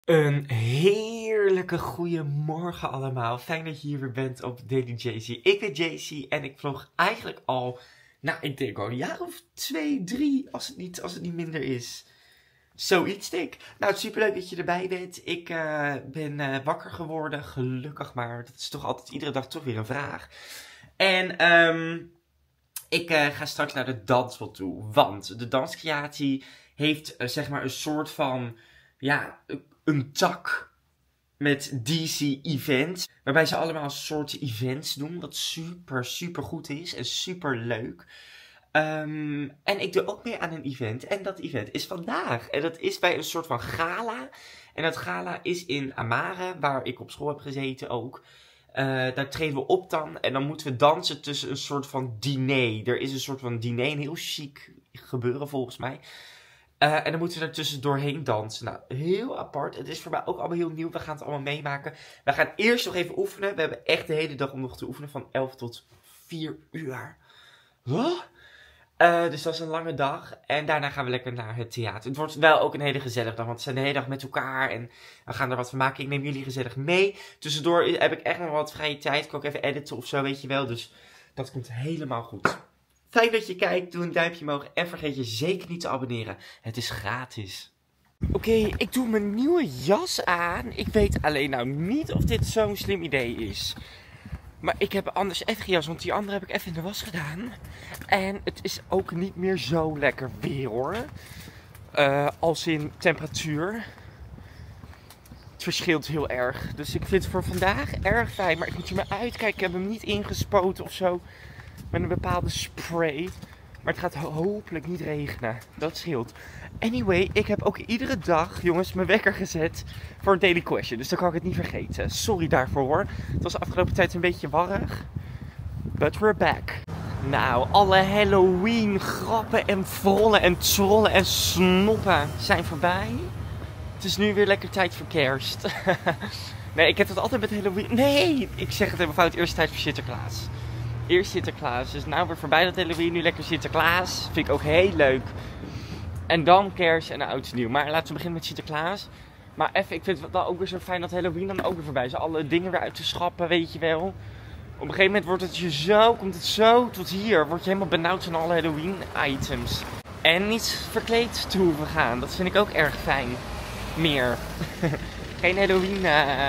Een heerlijke goede morgen allemaal. Fijn dat je hier weer bent op Daily JC. Ik ben JC en ik vlog eigenlijk al, ik denk al een jaar of 2, 3, als het niet minder is. Zoiets denk ik. Nou, superleuk dat je erbij bent. Ik ben wakker geworden, gelukkig maar. Dat is toch altijd iedere dag toch weer een vraag. En ik ga straks naar de dansschool toe. Want de danscreatie heeft zeg maar een soort van, een tak met DC Events. Waarbij ze allemaal een soort events doen. Wat super goed is en super leuk. En ik doe ook mee aan een event. En dat event is vandaag. En dat is bij een soort van gala. En dat gala is in Amare, waar ik op school heb gezeten ook. Daar treden we op dan. En dan moeten we dansen tussen een soort van diner. Er is een soort van diner. Een heel chic gebeuren volgens mij. En dan moeten we er tussendoorheen dansen. Nou, heel apart. Het is voor mij ook allemaal heel nieuw. We gaan het allemaal meemaken. We gaan eerst nog even oefenen. We hebben echt de hele dag om nog te oefenen. Van 11 tot 4 uur. Huh? Dus dat is een lange dag. En daarna gaan we lekker naar het theater. Het wordt wel ook een hele gezellige dag. Want we zijn de hele dag met elkaar. En we gaan er wat van maken. Ik neem jullie gezellig mee. Tussendoor heb ik echt nog wat vrije tijd. Ik kan ook even editen of zo, weet je wel. Dus dat komt helemaal goed. Fijn dat je kijkt. Doe een duimpje omhoog. En vergeet je zeker niet te abonneren. Het is gratis. Oké, ik doe mijn nieuwe jas aan. Ik weet alleen nou niet of dit zo'n slim idee is. Maar ik heb anders even geen jas, want die andere heb ik even in de was gedaan. En het is ook niet meer zo lekker weer hoor. Als in temperatuur. Het verschilt heel erg. Dus ik vind het voor vandaag erg fijn. Maar ik moet er maar uitkijken. Ik heb hem niet ingespoten of zo. Met een bepaalde spray. Maar het gaat hopelijk niet regenen. Dat scheelt. Anyway, ik heb ook iedere dag, jongens, mijn wekker gezet voor een daily question. Dus dan kan ik het niet vergeten. Sorry daarvoor hoor. Het was de afgelopen tijd een beetje warrig. But we're back. Nou, alle Halloween grappen en vrollen en trollen en snoppen zijn voorbij. Het is nu weer lekker tijd voor kerst. Nee, ik heb het altijd met Halloween. Nee, ik zeg het helemaal fout. Eerst tijd voor Sinterklaas. Eerst Sinterklaas. Dus nou weer voorbij dat Halloween. Nu lekker Sinterklaas. Vind ik ook heel leuk. En dan kerst en oud en nieuw. Maar laten we beginnen met Sinterklaas. Maar even, ik vind het wel ook weer zo fijn dat Halloween dan ook weer voorbij is. Alle dingen weer uit te schrappen, weet je wel. Op een gegeven moment wordt het je zo, komt het zo tot hier. Word je helemaal benauwd van alle Halloween items. En niet verkleed te hoeven gaan. Dat vind ik ook erg fijn. Meer. Geen Halloween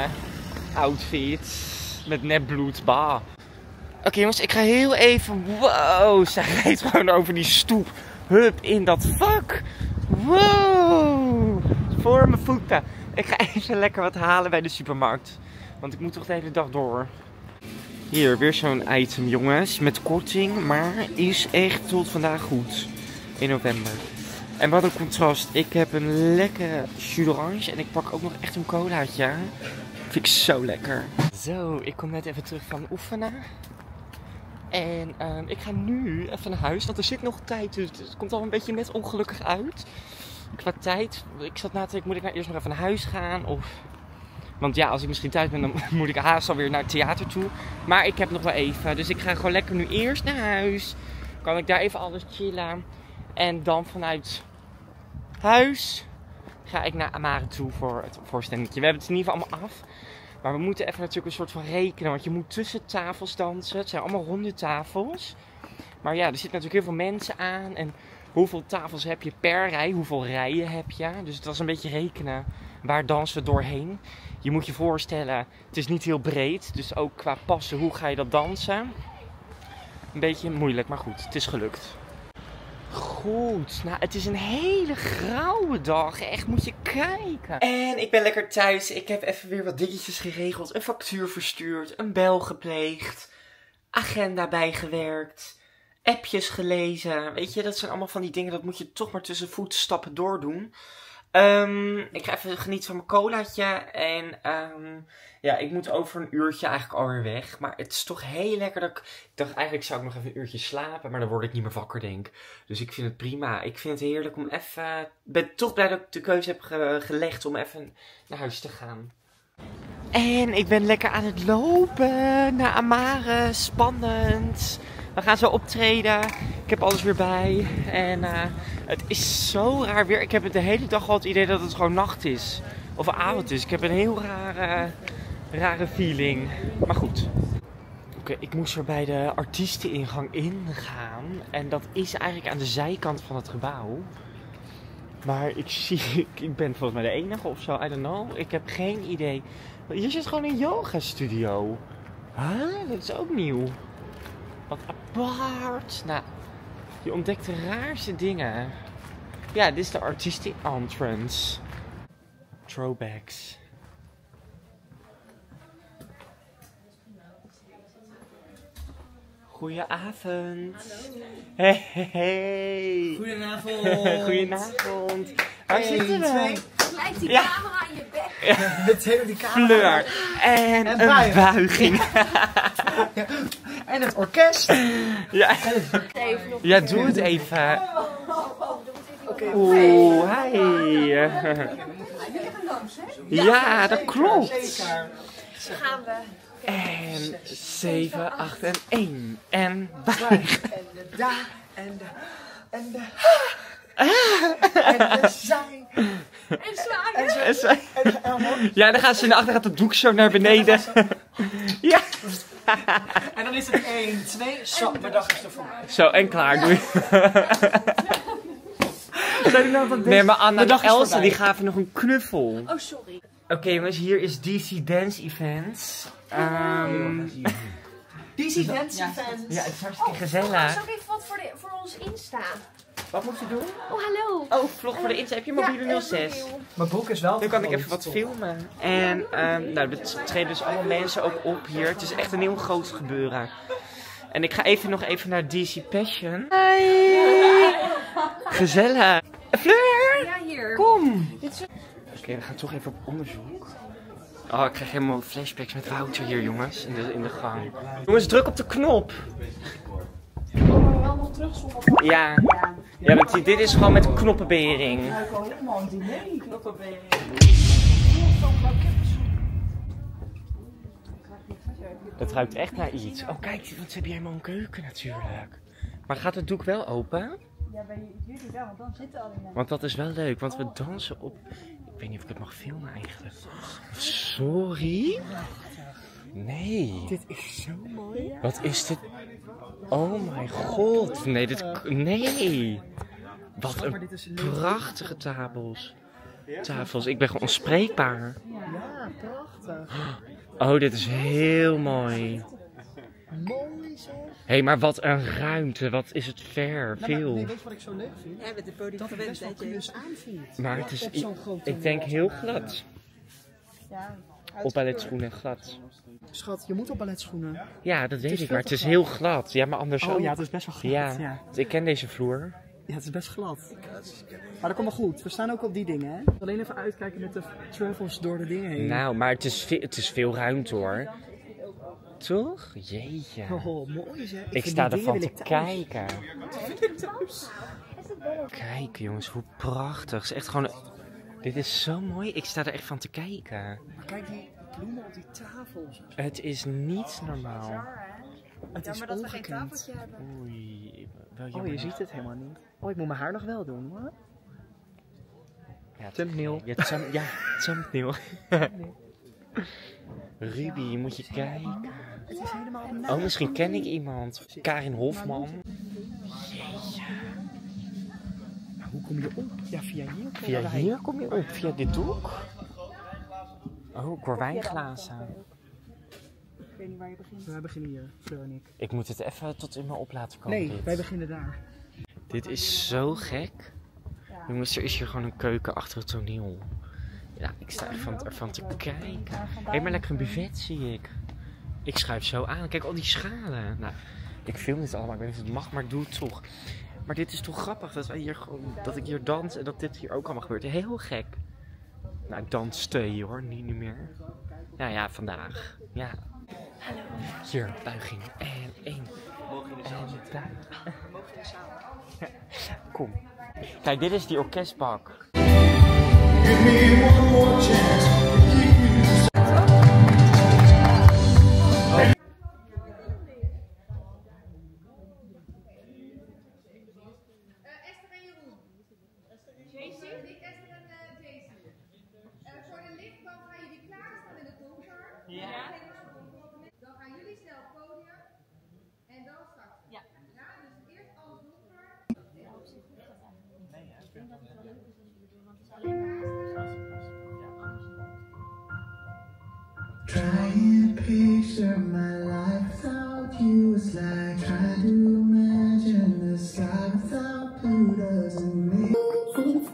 outfit. Met nepbloed. Bah. Oké jongens, ik ga heel even... Wow, zij rijdt gewoon over die stoep. Hup, in dat vak. Wow, voor mijn voeten. Ik ga even lekker wat halen bij de supermarkt. Want ik moet toch de hele dag door. Hier, weer zo'n item jongens. Met korting, maar is echt tot vandaag goed. In november. En wat een contrast. Ik heb een lekkere jus d'orange. En ik pak ook nog echt een colaatje. Vind ik zo lekker. Zo, ik kom net even terug van oefenen. En ik ga nu even naar huis, want er zit nog tijd, dus het komt al een beetje net ongelukkig uit. Qua tijd, ik zat na te denken, moet ik nou eerst nog even naar huis gaan? Want ja, als ik misschien thuis ben, dan moet ik haast alweer naar het theater toe. Maar ik heb nog wel even, dus ik ga gewoon lekker nu eerst naar huis. Kan ik daar even alles chillen. En dan vanuit huis ga ik naar Amare toe voor het voorstellingetje. We hebben het in ieder geval allemaal af. Maar we moeten even natuurlijk een soort van rekenen, want je moet tussen tafels dansen. Het zijn allemaal ronde tafels. Maar ja, er zitten natuurlijk heel veel mensen aan. En hoeveel tafels heb je per rij? Hoeveel rijen heb je? Dus het was een beetje rekenen. Waar dansen we doorheen? Je moet je voorstellen, het is niet heel breed. Dus ook qua passen, hoe ga je dat dansen? Een beetje moeilijk, maar goed, het is gelukt. Goed, nou het is een hele grauwe dag, echt moet je kijken. En ik ben lekker thuis, ik heb even weer wat dingetjes geregeld. Een factuur verstuurd, een bel gepleegd, agenda bijgewerkt, appjes gelezen. Weet je, dat zijn allemaal van die dingen, dat moet je toch maar tussen voetstappen doordoen. Ik ga even genieten van mijn colaatje en ja, ik moet over een uurtje eigenlijk alweer weg. Maar het is toch heel lekker dat ik dacht, eigenlijk zou ik nog even een uurtje slapen, maar dan word ik niet meer wakker denk ik. Dus ik vind het prima. Ik vind het heerlijk om even, ik ben toch blij dat ik de keuze heb gelegd om even naar huis te gaan. En ik ben lekker aan het lopen naar Amare, spannend. We gaan zo optreden. Ik heb alles weer bij. En het is zo raar weer. Ik heb de hele dag al het idee dat het gewoon nacht is. of avond is. Ik heb een heel rare feeling. Maar goed. Oké, ik moest er bij de artiesteningang ingaan. En dat is eigenlijk aan de zijkant van het gebouw. Maar ik ben volgens mij de enige of zo, I don't know. Ik heb geen idee. Hier zit gewoon een yoga studio. Huh? Dat is ook nieuw. Wat apart. Nou, je ontdekt de raarste dingen. Ja, dit is de artistic entrance. Throwbacks. Goedenavond. Hallo. Hey. Goedenavond. Goedenavond. Waar zitten we? Lijkt die camera in je bek. Meteen op die camera. Fleur. En een buiging. En het orkest. Ja. Even nog. Ja, doe het even. Oké. Oeh, hi. Jullie gaan langs, hè? Ja, dat klopt. Zeker. Gaan we. En 7, 8 en 1. En buig. En de da. En de. En de. En de zij. En zwaaien. En zij- En de elmo. Ja, dan gaan ze naar achter, gaat het doek zo naar beneden. Ja. En dan is het 1, 2. Zo, mijn dag is er voorbij. Zo, en klaar, doei. Nee, maar Anna De dag en is Elsa voorbij. die gaven nog een knuffel. Oh, sorry. Oké jongens, hier is DC Dance Events. DC Dance Fans. Ja, het is hartstikke gezellig. Zal ik even wat voor ons Insta? Wat moet je doen? Oh, hallo. Oh, vlog voor de Insta. Heb je mobiele 06? Mijn broek is wel. Nu kan ik even wat filmen. En nou, er treden dus allemaal mensen ook op hier. Het is echt een heel groot gebeuren. En ik ga nog even naar DC Passion. Hi! Gezellig. Fleur! Ja, hier. Kom! Oké, we gaan toch even op onderzoek. Oh, ik krijg helemaal flashbacks met Wouter hier, jongens. In de gang. Jongens, druk op de knop. Ja. Ja, want dit is gewoon met knoppenbering. Het ruikt echt naar iets. Oh, kijk, want ze hebben helemaal een keuken natuurlijk. Maar gaat het doek wel open? Ja, bij jullie wel, want dan zitten al die mensen. Want dat is wel leuk, want we dansen op... Ik weet niet of ik het mag filmen eigenlijk. Sorry? Nee. Dit is zo mooi. Wat is dit? Oh mijn god. Nee, nee. Wat een prachtige tafels. Ik ben gewoon onspreekbaar. Ja, prachtig. Oh, dit is heel mooi. Mooi zeg. Hé, maar wat een ruimte. Wat is het ver. Nee, Veel. weet je wat ik zo leuk vind? Ja, met de podium Dat het best wel gewend, klus aanvoelt. Maar het is... Op zo'n grote Ik denk wall. heel glad. Ja. Op balletschoenen glad. Schat, je moet op balletschoenen. Ja, dat weet is ik, maar veel het te is heel glad. Ja, maar anders ook. Oh ja, het is best wel glad. Ja, Ja. ik ken deze vloer. Ja, het is best glad. Maar dat komt wel goed. We staan ook op die dingen, hè? Alleen even uitkijken met de travels door de dingen heen. Nou, maar het is veel ruimte hoor. Toch? Jeetje. Oh, mooi zeg. Ik Van sta die ervan dingen te wil ik thuis. kijken. Kijk jongens, hoe prachtig. Het is echt gewoon... Dit is zo mooi. Ik sta er echt van te kijken. Maar kijk die bloemen op die tafels. Het is niet normaal. Het is maar dat we geen ongekend. tafeltje hebben. Oei. Wel Oh, jammer. je ziet het helemaal niet. Oh, ik moet mijn haar nog wel doen, hoor. Ja, Thumbnail. Ja, thumbnail. Ruby, moet je kijken. Het is helemaal Oh, misschien ken ik iemand. Karin Hofman. Maar hoe kom je op? Ja, via hier. Via hier kom je op, via dit doek. Oh, ik hoor wijnglazen. Ik weet niet waar je begint. Wij beginnen hier, Fleur en ik. Ik moet het even tot in me op laten komen. Nee, dit. wij beginnen daar. Dit is zo gek. Jongens, er is hier gewoon een keuken achter het toneel. Ja, ik sta ervan te kijken. Hé, maar lekker een buffet zie ik. Ik schuif zo aan. Kijk, al die schalen. Nou, ik film dit allemaal. Ik weet niet of het mag, maar ik doe het toch. Maar dit is toch grappig dat wij hier gewoon, dat ik hier dans en dat dit hier ook allemaal gebeurt. Heel gek. Nou, ik danste hoor, niet meer. Nou ja, vandaag. Ja. Hier, buiging. En 1. En buiging. Kom. Kijk, dit is die orkestbak. Esther en Jeroen. JC? Niet Esther en Daisy. Voor de Trying to picture my life without you is like trying to imagine the sky without blue doesn't make sense.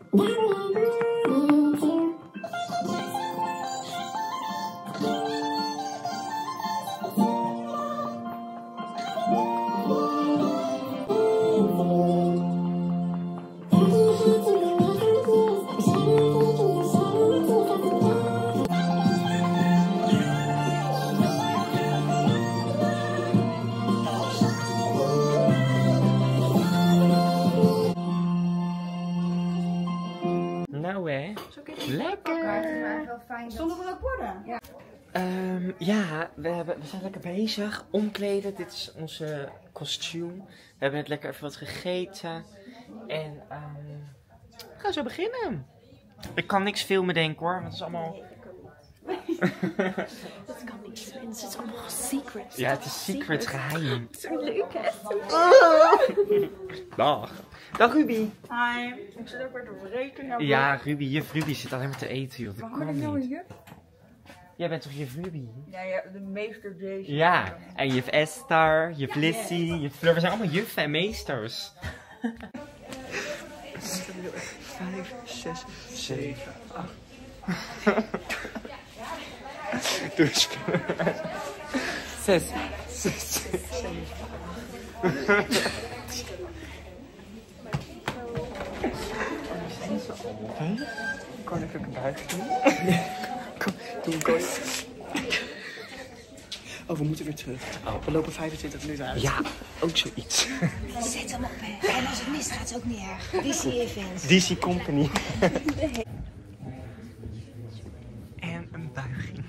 Nou hè, lekker! Stonden er ook borden? Ja. Ja, we zijn lekker bezig. Omkleden, dit is onze kostuum. We hebben net lekker even wat gegeten. En we gaan zo beginnen. Ik kan niks filmen denk ik hoor, want het is allemaal... Dat kan niet, mensen. Het is allemaal secret. Ja, het is secret geheim. Zo leuk hè? Dag. Dag Ruby. Hi. Ik zit ook weer te rekenen. Ja, juf Ruby zit alleen maar te eten joh. Dat Waarom ben kan ik nou een niet. juf? Jij bent toch juf Ruby? Ja, de meester deze. Ja, en juf Esther, juf Lissy, juf Fleur. We zijn allemaal juffen en meesters. 5, 6, 7, 8. Doe eens. 6, 7. Koninklijke buiging doen. Kom, doe een kooi. Oh, we moeten weer terug. Oh, we lopen 25 minuten uit. Ja, ook zoiets. Zet hem op, hè. En als het misgaat, is ook niet erg. DC Events. DC Company. En een buiging.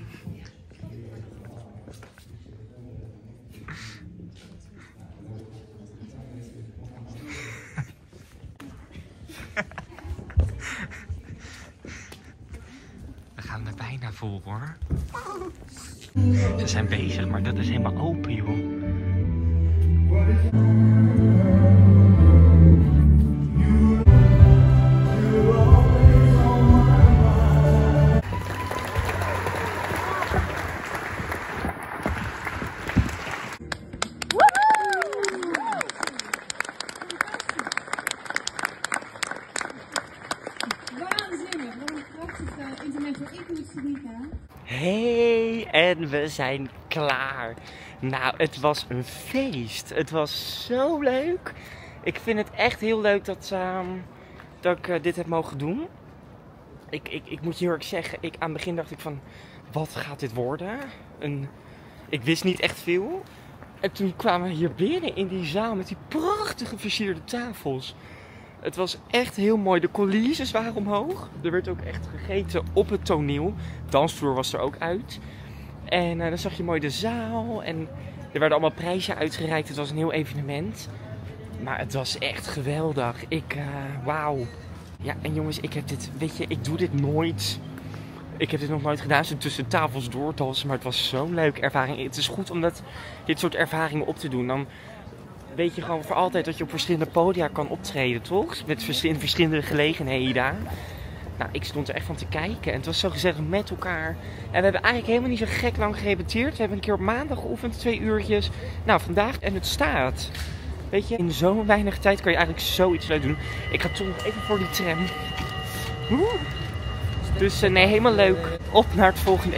We gaan er bijna vol hoor. Ze zijn bezig, maar dat is helemaal open joh. Hey, en we zijn klaar. Nou, het was een feest. Het was zo leuk. Ik vind het echt heel leuk dat ik dit heb mogen doen. Ik moet je heel erg zeggen, aan het begin dacht ik van, wat gaat dit worden? Ik wist niet echt veel. En toen kwamen we hier binnen in die zaal met die prachtige versierde tafels. Het was echt heel mooi. De coulisses waren omhoog. Er werd ook echt gegeten op het toneel. De dansvloer was er ook uit. En dan zag je mooi de zaal. En er werden allemaal prijzen uitgereikt. Het was een heel evenement. Maar het was echt geweldig. Wauw. Ja, en jongens, ik heb dit, weet je, ik doe dit nooit. Ik heb dit nog nooit gedaan, zo tussen tafels doordansen. Maar het was zo'n leuke ervaring. Het is goed om dit soort ervaringen op te doen. Dan weet je gewoon voor altijd dat je op verschillende podia kan optreden, toch? Met verschillende gelegenheden. Nou, ik stond er echt van te kijken en het was zo gezellig met elkaar. En we hebben eigenlijk helemaal niet zo gek lang gerepeteerd. We hebben een keer op maandag geoefend, 2 uurtjes. Nou, vandaag en het staat. Weet je, in zo'n weinig tijd kan je eigenlijk zoiets leuk doen. Ik ga toch nog even voor die tram. Dus nee, helemaal leuk. Op naar het volgende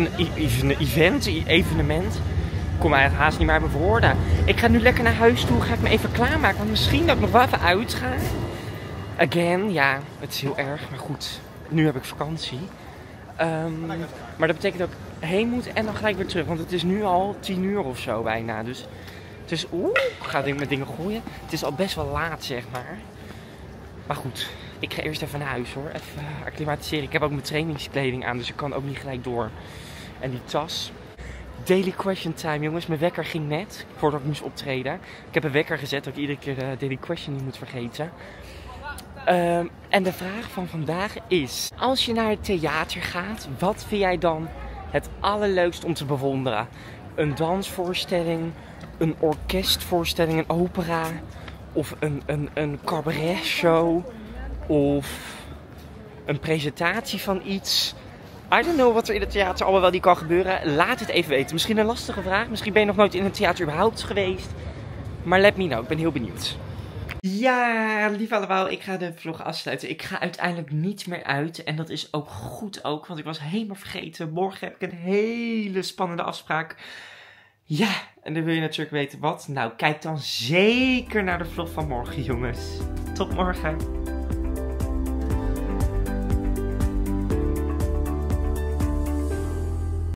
evenement. Ik kom eigenlijk haast niet meer uit mijn woorden. Ik ga nu lekker naar huis toe. Ga ik me even klaarmaken. Want misschien dat ik nog wel even uitga. Again, ja, het is heel erg. Maar goed, nu heb ik vakantie. Maar dat betekent dat ik heen moet en dan ga ik weer terug. Want het is nu al 10 uur of zo bijna. Dus het is, ik ga met dingen gooien. Het is al best wel laat, zeg maar. Maar goed, ik ga eerst even naar huis hoor. Even acclimatiseren. Ik heb ook mijn trainingskleding aan, dus ik kan ook niet gelijk door. En die tas. Daily question time, jongens. Mijn wekker ging net, voordat ik moest optreden. Ik heb een wekker gezet dat ik iedere keer de daily question niet moet vergeten. En de vraag van vandaag is: als je naar het theater gaat, wat vind jij dan het allerleukst om te bewonderen? Een dansvoorstelling, een orkestvoorstelling, een opera, of een cabaretshow, of een presentatie van iets? I don't know wat er in het theater allemaal wel niet kan gebeuren. Laat het even weten. Misschien een lastige vraag. Misschien ben je nog nooit in het theater überhaupt geweest. Maar let me know. Ik ben heel benieuwd. Ja, lief allemaal. Ik ga de vlog afsluiten. Ik ga uiteindelijk niet meer uit. En dat is ook goed ook. Want ik was helemaal vergeten. Morgen heb ik een hele spannende afspraak. Ja, en dan wil je natuurlijk weten wat. Nou, kijk dan zeker naar de vlog van morgen, jongens. Tot morgen.